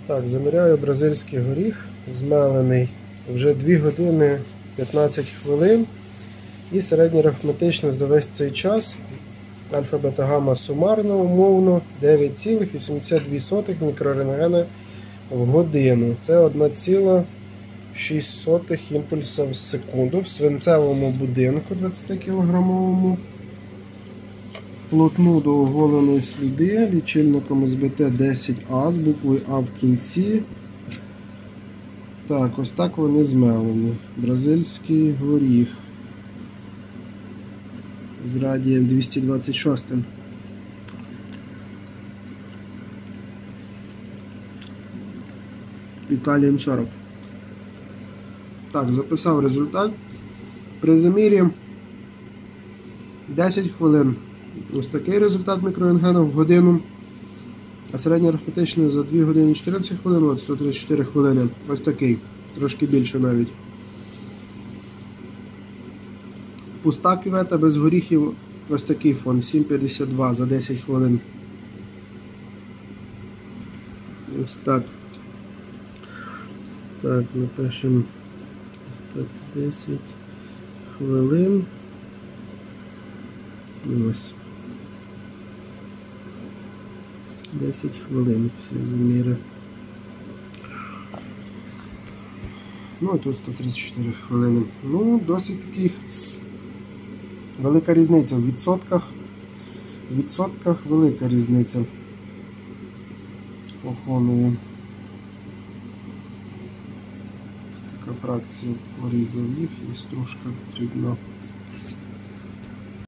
Так, заміряю бразильський горіх, змелений вже 2 години 15 хвилин. І середньоарифметично за весь цей час альфа, бета, гамма сумарно, умовно 9,82 мікрорентгена в годину. Це 1,6 імпульса в секунду в свинцевому будинку 20-кілограмовому. Вплотну до оголеної сліди, лічильником СБТ 10А з буквою А в кінці. Так, ось так вони змелені. Бразильський горіх з радієм 226. І калієм 40. Так, записав результат. При замірі 10 хвилин. Ось такий результат мікрорентгену в годину. А середньоарифметичний за 2 години 14 хвилин, от 134 хвилини. Ось такий. Трошки більше навіть. Пуста кювета без горіхів. Ось такий фон. 7,52 за 10 хвилин. Ось так. Так, напишемо. Ось так, 10 хвилин. Ось. 10 хвилин всі заміри. Ну і тут 134 хвилини. Ну, досить таких велика різниця. В відсотках велика різниця по фонову. Така фракція порізав їх і стружка потрібна.